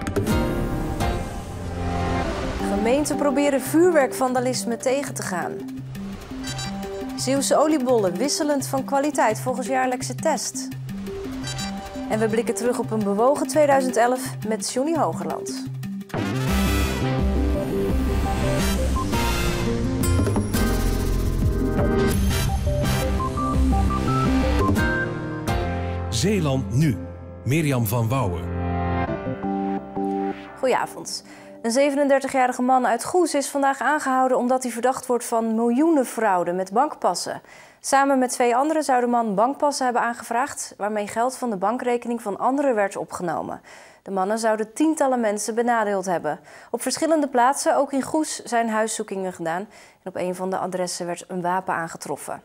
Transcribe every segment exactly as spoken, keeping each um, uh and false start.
Gemeenten proberen vuurwerkvandalisme tegen te gaan. Zeeuwse oliebollen wisselend van kwaliteit volgens jaarlijkse test. En we blikken terug op een bewogen tweeduizend elf met Johnny Hogerland. Zeeland nu. Mirjam van Wouwen. Goedenavond. Een zevenendertigjarige man uit Goes is vandaag aangehouden omdat hij verdacht wordt van miljoenenfraude met bankpassen. Samen met twee anderen zou de man bankpassen hebben aangevraagd, waarmee geld van de bankrekening van anderen werd opgenomen. De mannen zouden tientallen mensen benadeeld hebben. Op verschillende plaatsen, ook in Goes, zijn huiszoekingen gedaan. En op een van de adressen werd een wapen aangetroffen.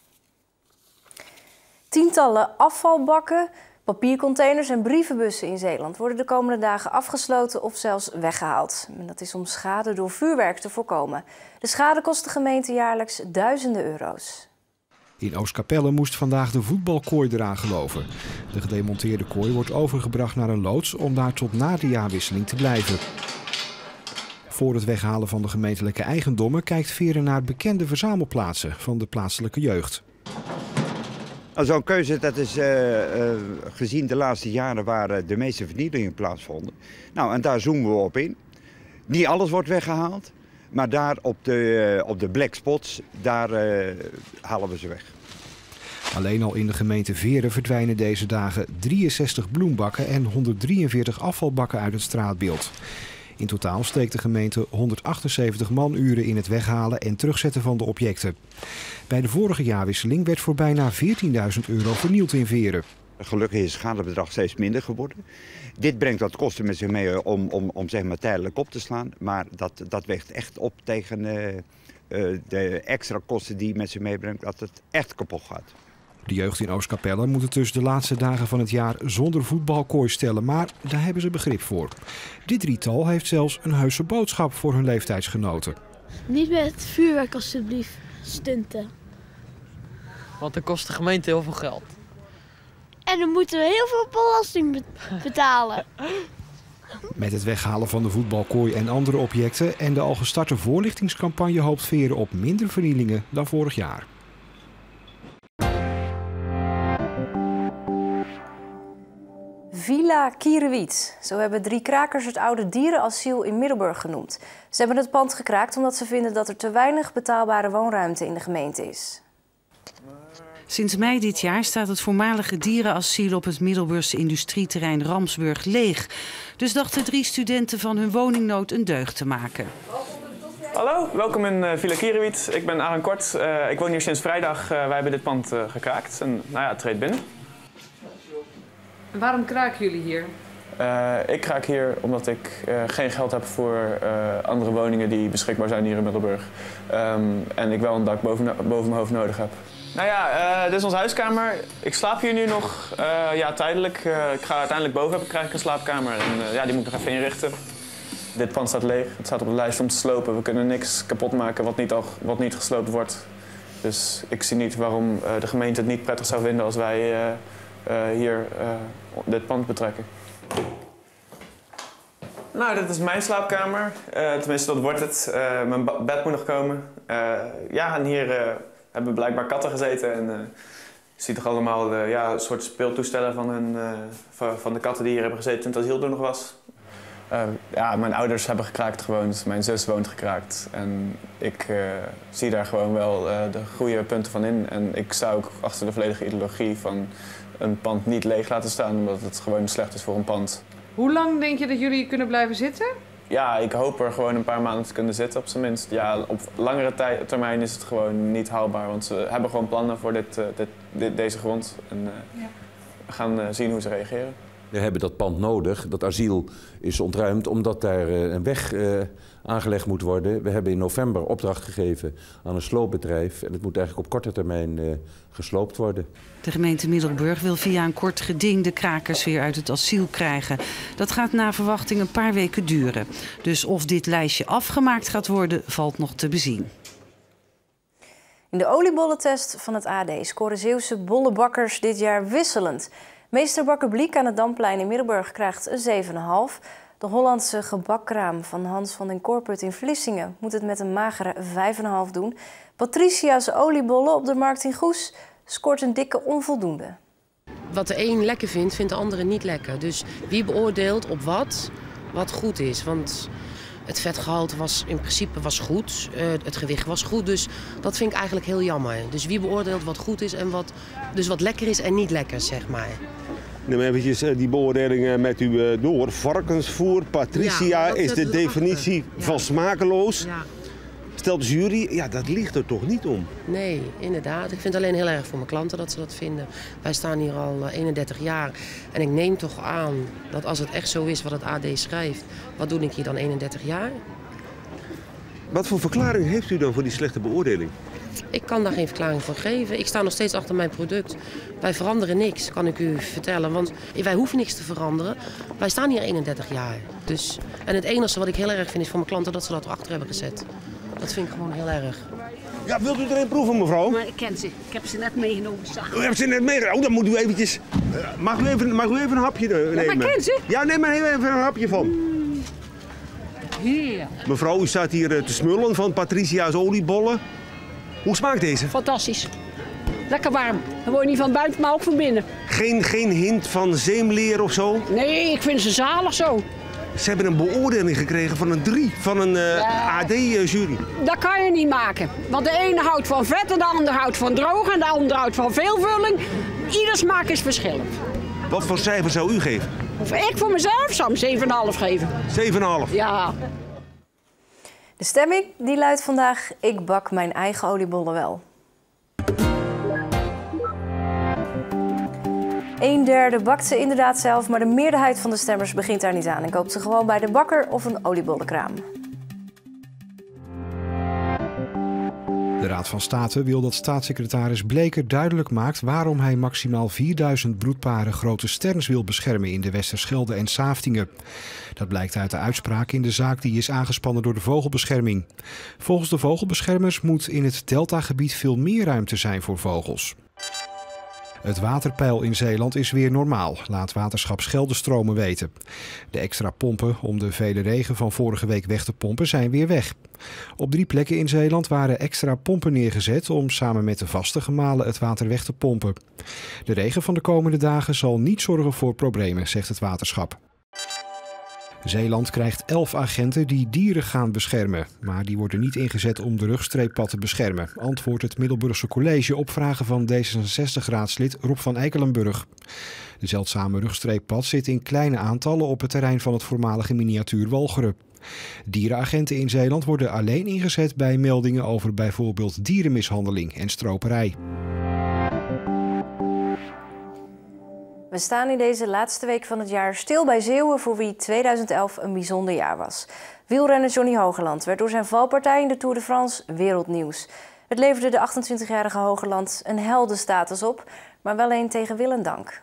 Tientallen afvalbakken, papiercontainers en brievenbussen in Zeeland worden de komende dagen afgesloten of zelfs weggehaald. En dat is om schade door vuurwerk te voorkomen. De schade kost de gemeente jaarlijks duizenden euro's. In Oostkapelle moest vandaag de voetbalkooi eraan geloven. De gedemonteerde kooi wordt overgebracht naar een loods om daar tot na de jaarwisseling te blijven. Voor het weghalen van de gemeentelijke eigendommen kijkt Veren naar bekende verzamelplaatsen van de plaatselijke jeugd. Zo'n keuze, dat is uh, uh, gezien de laatste jaren waar de meeste vernielingen plaatsvonden. Nou, en daar zoomen we op in. Niet alles wordt weggehaald, maar daar op de, uh, op de black spots, daar uh, halen we ze weg. Alleen al in de gemeente Veren verdwijnen deze dagen drieënzestig bloembakken en honderddrieënveertig afvalbakken uit het straatbeeld. In totaal steekt de gemeente honderdachtenzeventig manuren in het weghalen en terugzetten van de objecten. Bij de vorige jaarwisseling werd voor bijna veertienduizend euro vernield in Veren. Gelukkig is het schadebedrag steeds minder geworden. Dit brengt wat kosten met zich mee om, om, om zeg maar tijdelijk op te slaan. Maar dat, dat weegt echt op tegen uh, uh, de extra kosten die met zich meebrengt, dat het echt kapot gaat. De jeugd in Oostkapelle moet het dus de laatste dagen van het jaar zonder voetbalkooi stellen, maar daar hebben ze begrip voor. Dit drietal heeft zelfs een heuse boodschap voor hun leeftijdsgenoten. Niet met vuurwerk alsjeblieft, stunten. Want dat kost de gemeente heel veel geld. En dan moeten we heel veel belasting betalen. Met het weghalen van de voetbalkooi en andere objecten en de al gestarte voorlichtingscampagne hoopt Veren op minder vernielingen dan vorig jaar. Villa Kierewiet. Zo hebben drie krakers het oude dierenasiel in Middelburg genoemd. Ze hebben het pand gekraakt omdat ze vinden dat er te weinig betaalbare woonruimte in de gemeente is. Sinds mei dit jaar staat het voormalige dierenasiel op het Middelburgse industrieterrein Ramsburg leeg. Dus dachten drie studenten van hun woningnood een deugd te maken. Hallo, welkom in uh, Villa Kierewiet. Ik ben Aaron Kort. Uh, ik woon hier sinds vrijdag. Uh, wij hebben dit pand uh, gekraakt. En nou ja, treed binnen. En waarom kraken jullie hier? Uh, ik kraak hier omdat ik uh, geen geld heb voor uh, andere woningen die beschikbaar zijn hier in Middelburg. Um, en ik wel een dak boven, boven mijn hoofd nodig heb. Nou ja, uh, dit is onze huiskamer. Ik slaap hier nu nog uh, ja, tijdelijk. Uh, ik ga uiteindelijk boven hebben, krijg ik een slaapkamer. En uh, ja, die moet ik nog even inrichten. Dit pand staat leeg. Het staat op de lijst om te slopen. We kunnen niks kapot maken wat niet, al, wat niet gesloopt wordt. Dus ik zie niet waarom uh, de gemeente het niet prettig zou vinden als wij uh, uh, hier uh, dit pand betrekken. Nou, dit is mijn slaapkamer. Uh, tenminste, dat wordt het. Uh, mijn bed moet nog komen. Uh, ja, en hier uh, hebben blijkbaar katten gezeten. En uh, je ziet toch allemaal uh, ja, een soort speeltoestellen van, hun, uh, van, van de katten die hier hebben gezeten toen het asiel er nog was. Uh, ja, mijn ouders hebben gekraakt gewoon. Dus mijn zus woont gekraakt. En ik uh, zie daar gewoon wel uh, de goede punten van in. En ik sta ook achter de volledige ideologie van een pand niet leeg laten staan, omdat het gewoon slecht is voor een pand. Hoe lang denk je dat jullie kunnen blijven zitten? Ja, ik hoop er gewoon een paar maanden te kunnen zitten op zijn minst. Ja, op langere tij- termijn is het gewoon niet haalbaar, want ze hebben gewoon plannen voor dit, uh, dit, dit, deze grond. En uh, ja. we gaan uh, zien hoe ze reageren. We hebben dat pand nodig. Dat asiel is ontruimd omdat daar uh, een weg uh, aangelegd moet worden. We hebben in november opdracht gegeven aan een sloopbedrijf. En het moet eigenlijk op korte termijn uh, gesloopt worden. De gemeente Middelburg wil via een kort geding de krakers weer uit het asiel krijgen. Dat gaat na verwachting een paar weken duren. Dus of dit lijstje afgemaakt gaat worden, valt nog te bezien. In de oliebollentest van het A D scoren Zeeuwse bollenbakkers dit jaar wisselend. Meester Bakker Bliek aan het Damplein in Middelburg krijgt een zeven komma vijf. De Hollandse gebakkraam van Hans van den Corput in Vlissingen moet het met een magere vijf komma vijf doen. Patricia's oliebollen op de markt in Goes scoort een dikke onvoldoende. Wat de een lekker vindt, vindt de andere niet lekker. Dus wie beoordeelt op wat, wat goed is? Want het vetgehalte was in principe was goed, uh, het gewicht was goed, dus dat vind ik eigenlijk heel jammer. Dus wie beoordeelt wat goed is en wat, dus wat lekker is en niet lekker, zeg maar. Neem even die beoordelingen met u door. Varkensvoer, Patricia ja, is de definitie ja. van smakeloos. Ja. Stelt de jury, ja, dat ligt er toch niet om? Nee, inderdaad. Ik vind het alleen heel erg voor mijn klanten dat ze dat vinden. Wij staan hier al eenendertig jaar en ik neem toch aan dat als het echt zo is wat het A D schrijft, wat doe ik hier dan eenendertig jaar? Wat voor verklaring heeft u dan voor die slechte beoordeling? Ik kan daar geen verklaring voor geven. Ik sta nog steeds achter mijn product. Wij veranderen niks, kan ik u vertellen. Want wij hoeven niks te veranderen. Wij staan hier eenendertig jaar. Dus, en het enige wat ik heel erg vind is voor mijn klanten dat ze dat erachter hebben gezet. Dat vind ik gewoon heel erg. Ja, wilt u er een proeven, mevrouw? Maar ik ken ze. Ik heb ze net meegenomen. U hebt ze net meegenomen? Oh, dan moet u eventjes... Mag u even, mag u even een hapje nemen? Ja, maar ken ze? Ja, neem maar even een hapje van. Mm. Heer. Mevrouw, u staat hier te smullen van Patricia's oliebollen. Hoe smaakt deze? Fantastisch. Lekker warm. Dan word je niet van buiten, maar ook van binnen. Geen, geen hint van zeemleer of zo? Nee, ik vind ze zalig zo. Ze hebben een beoordeling gekregen van een drie, van een uh, ja. A D-jury. Dat kan je niet maken. Want de ene houdt van vet en de ander houdt van droog en de ander houdt van veelvulling. Ieder smaak is verschillend. Wat voor cijfer zou u geven? Ik voor mezelf zou hem zeven komma vijf geven. zeven komma vijf? Ja. De stemming die luidt vandaag: ik bak mijn eigen oliebollen wel. Een derde bakt ze inderdaad zelf, maar de meerderheid van de stemmers begint daar niet aan en koopt ze gewoon bij de bakker of een oliebollenkraam. De Raad van State wil dat staatssecretaris Bleker duidelijk maakt waarom hij maximaal vierduizend broedparen grote sterns wil beschermen in de Westerschelde en Saaftingen. Dat blijkt uit de uitspraak in de zaak die is aangespannen door de vogelbescherming. Volgens de vogelbeschermers moet in het deltagebied veel meer ruimte zijn voor vogels. Het waterpeil in Zeeland is weer normaal, laat waterschap Scheldestromen weten. De extra pompen om de vele regen van vorige week weg te pompen zijn weer weg. Op drie plekken in Zeeland waren extra pompen neergezet om samen met de vaste gemalen het water weg te pompen. De regen van de komende dagen zal niet zorgen voor problemen, zegt het waterschap. Zeeland krijgt elf agenten die dieren gaan beschermen. Maar die worden niet ingezet om de rugstreeppad te beschermen, antwoordt het Middelburgse College op vragen van D zesenzestig-raadslid Rob van Eikelenburg. De zeldzame rugstreeppad zit in kleine aantallen op het terrein van het voormalige miniatuur Walcheren. Dierenagenten in Zeeland worden alleen ingezet bij meldingen over bijvoorbeeld dierenmishandeling en stroperij. We staan in deze laatste week van het jaar stil bij Zeeuwen, voor wie tweeduizend elf een bijzonder jaar was. Wielrenner Johnny Hogeland werd door zijn valpartij in de Tour de France wereldnieuws. Het leverde de achtentwintigjarige Hogeland een heldenstatus op, maar wel een tegen wil en dank.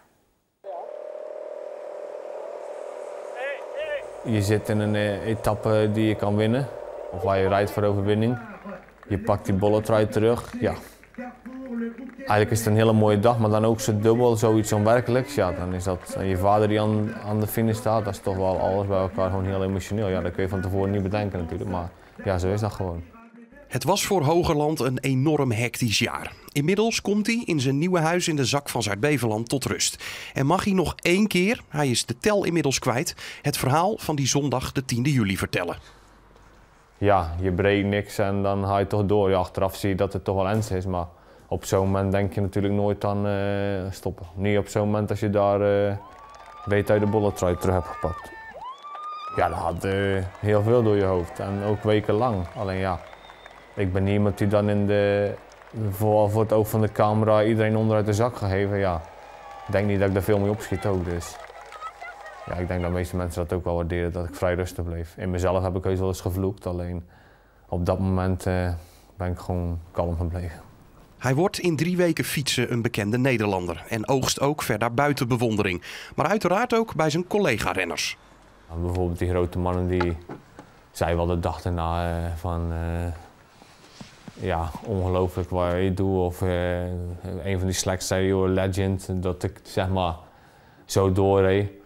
Je zit in een etappe die je kan winnen, of waar je rijdt voor overwinning. Je pakt die bolletrui terug, ja. Eigenlijk is het een hele mooie dag, maar dan ook zo dubbel, zoiets onwerkelijks. Ja, dan is dat je vader die aan, aan de finish staat, dat is toch wel alles bij elkaar gewoon heel emotioneel. Ja, dat kun je van tevoren niet bedenken natuurlijk, maar ja, zo is dat gewoon. Het was voor Hogeland een enorm hectisch jaar. Inmiddels komt hij in zijn nieuwe huis in de zak van Zuid-Beveland tot rust. En mag hij nog één keer, hij is de tel inmiddels kwijt, het verhaal van die zondag de tiende juli vertellen. Ja, je breekt niks en dan ga je toch door. Ja, achteraf zie je dat het toch wel ernst is, maar op zo'n moment denk je natuurlijk nooit aan uh, stoppen. Niet op zo'n moment als je daar uh, weet uit de bolletrui terug hebt gepakt. Ja, dat had uh, heel veel door je hoofd en ook wekenlang. Alleen ja, ik ben niemand die dan in de, voor, voor het oog van de camera iedereen onderuit de zak gegeven. Ja, ik denk niet dat ik daar veel mee opschiet ook, dus ja, ik denk dat de meeste mensen dat ook wel waarderen, dat ik vrij rustig bleef. In mezelf heb ik heus wel eens gevloekt, alleen op dat moment uh, ben ik gewoon kalm gebleven. Hij wordt in drie weken fietsen een bekende Nederlander en oogst ook ver daarbuiten bewondering. Maar uiteraard ook bij zijn collega-renners. Bijvoorbeeld die grote mannen die zei wel de dag erna uh, van uh, ja, ongelooflijk wat je doet. Of uh, een van die slacks zei, joh, legend, dat ik zeg maar zo doorreed.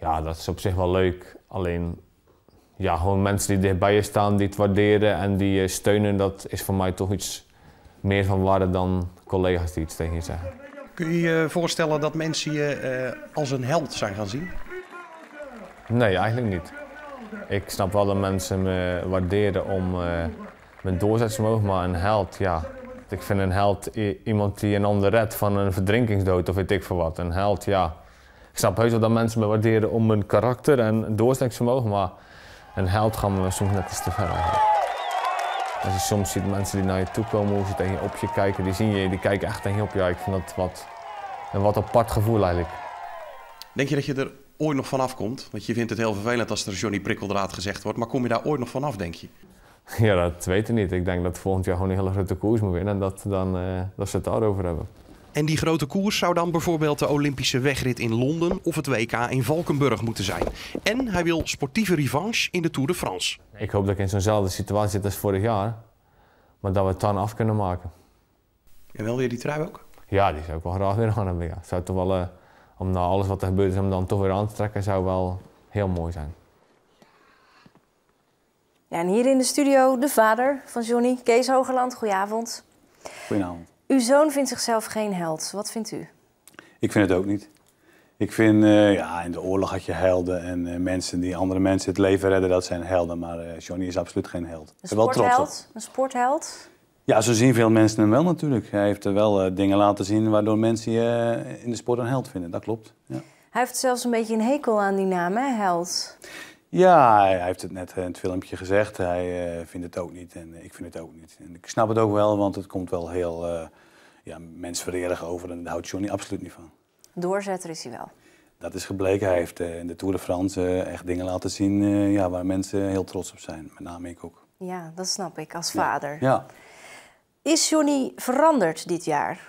Ja, dat is op zich wel leuk. Alleen, ja, gewoon mensen die dichtbij je staan, die het waarderen en die je steunen, dat is voor mij toch iets meer van waarde dan collega's die iets tegen je zeggen. Kun je je voorstellen dat mensen je uh, als een held zijn gaan zien? Nee, eigenlijk niet. Ik snap wel dat mensen me waarderen om uh, mijn doorzettingsvermogen, maar een held, ja. Ik vind een held iemand die een ander redt van een verdrinkingsdood of weet ik veel wat. Een held, ja. Ik snap heus wel dat mensen me waarderen om mijn karakter en doorzettingsvermogen, maar een held gaan me soms net iets te ver eigenlijk. Als je soms ziet mensen die naar je toe komen, hoe ze tegen je op je kijken, die zien je, die kijken echt tegen je op je. Ja, ik vind dat wat, een wat apart gevoel eigenlijk. Denk je dat je er ooit nog vanaf komt? Want je vindt het heel vervelend als er Johnny Prikkeldraad gezegd wordt, maar kom je daar ooit nog vanaf, denk je? Ja, dat weet ik niet. Ik denk dat volgend jaar gewoon een hele grote koers moet winnen en dat, dan, uh, dat ze het daarover hebben. En die grote koers zou dan bijvoorbeeld de Olympische wegrit in Londen of het W K in Valkenburg moeten zijn. En hij wil sportieve revanche in de Tour de France. Ik hoop dat ik in zo'nzelfde situatie zit als vorig jaar, maar dat we het dan af kunnen maken. En wil je die trui ook? Ja, die zou ik wel graag weer aan hebben. Ja. Zou toch wel, uh, om na alles wat er gebeurd is, om dan toch weer aan te trekken, zou wel heel mooi zijn. Ja, en hier in de studio de vader van Johnny, Kees Hogeland. Goedenavond. Goedenavond. Uw zoon vindt zichzelf geen held. Wat vindt u? Ik vind het ook niet. Ik vind, uh, ja, in de oorlog had je helden en uh, mensen die andere mensen het leven redden, dat zijn helden. Maar uh, Johnny is absoluut geen held. Een sportheld? Een sportheld? Ja, zo zien veel mensen hem wel natuurlijk. Hij heeft er wel uh, dingen laten zien waardoor mensen uh, in de sport een held vinden. Dat klopt. Ja. Hij heeft zelfs een beetje een hekel aan die naam, hè, held. Ja, hij heeft het net in het filmpje gezegd. Hij uh, vindt het ook niet en ik vind het ook niet. En ik snap het ook wel, want het komt wel heel uh, ja, mensvererig over en daar houdt Johnny absoluut niet van. Doorzetter is hij wel. Dat is gebleken. Hij heeft uh, in de Tour de France uh, echt dingen laten zien uh, ja, waar mensen heel trots op zijn. Met name ik ook. Ja, dat snap ik als vader. Ja. Ja. Is Johnny veranderd dit jaar?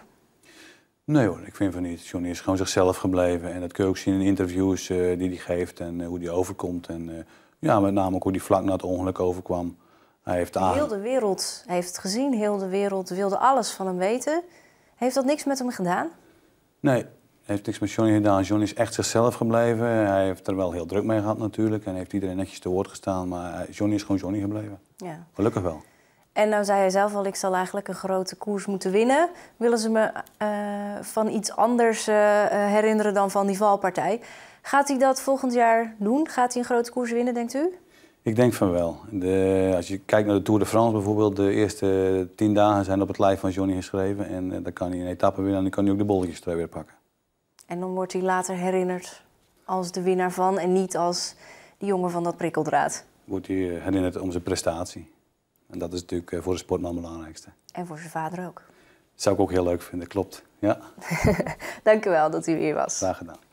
Nee hoor, ik vind van niet. Johnny is gewoon zichzelf gebleven. En dat kun je ook zien in interviews uh, die hij geeft en uh, hoe hij overkomt. En uh, ja, met name ook hoe hij vlak na het ongeluk overkwam. Hij heeft aan... Heel de wereld heeft het gezien, heel de wereld wilde alles van hem weten. Heeft dat niks met hem gedaan? Nee, hij heeft niks met Johnny gedaan. Johnny is echt zichzelf gebleven. Hij heeft er wel heel druk mee gehad natuurlijk. En heeft iedereen netjes te woord gestaan. Maar Johnny is gewoon Johnny gebleven. Ja. Gelukkig wel. En nou zei hij zelf al, ik zal eigenlijk een grote koers moeten winnen. Willen ze me uh, van iets anders uh, herinneren dan van die valpartij? Gaat hij dat volgend jaar doen? Gaat hij een grote koers winnen, denkt u? Ik denk van wel. De, als je kijkt naar de Tour de France bijvoorbeeld, de eerste tien dagen zijn op het lijf van Johnny geschreven. En uh, dan kan hij een etappe winnen en dan kan hij ook de bolletjes terug weer pakken. En dan wordt hij later herinnerd als de winnaar van en niet als die jongen van dat prikkeldraad. Wordt hij herinnerd om zijn prestatie. En dat is natuurlijk voor de sportman het belangrijkste. En voor zijn vader ook. Dat zou ik ook heel leuk vinden, klopt. Ja. Dank u wel dat u hier was. Graag gedaan.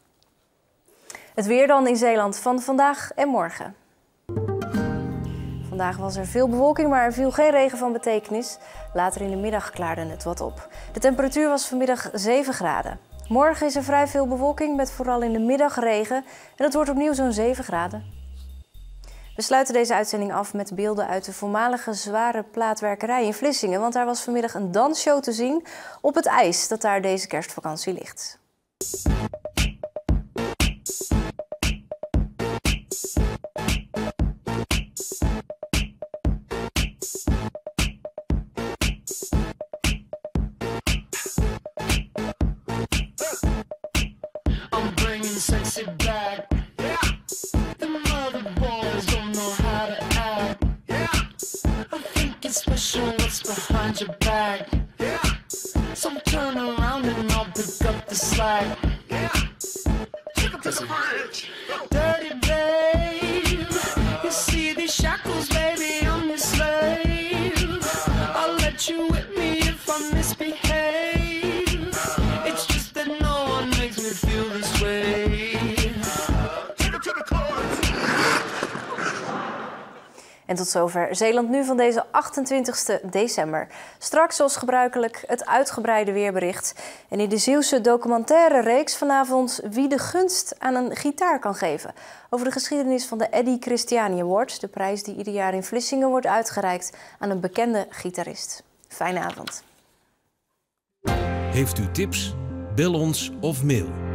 Het weer dan in Zeeland van vandaag en morgen. Vandaag was er veel bewolking, maar er viel geen regen van betekenis. Later in de middag klaarde het wat op. De temperatuur was vanmiddag zeven graden. Morgen is er vrij veel bewolking met vooral in de middag regen. En het wordt opnieuw zo'n zeven graden. We sluiten deze uitzending af met beelden uit de voormalige zware plaatwerkerij in Vlissingen. Want daar was vanmiddag een dansshow te zien op het ijs dat daar deze kerstvakantie ligt. I'm bringing sexy back. Special, what's behind your back? Yeah. So turn around and I'll pick up the slack. Yeah. Take up to the bridge. Dirty babe, you see these shackles, baby, I'm your slave. I'll let you whip me if I misbehave. It's just that no one makes me feel this way. Take up to the court. En tot zover Zeeland Nu van deze achtentwintigste december. Straks zoals gebruikelijk het uitgebreide weerbericht. En in de Zeeuwse documentaire reeks vanavond wie de gunst aan een gitaar kan geven. Over de geschiedenis van de Eddie Christiani Award. De prijs die ieder jaar in Vlissingen wordt uitgereikt aan een bekende gitarist. Fijne avond. Heeft u tips? Bel ons of mail.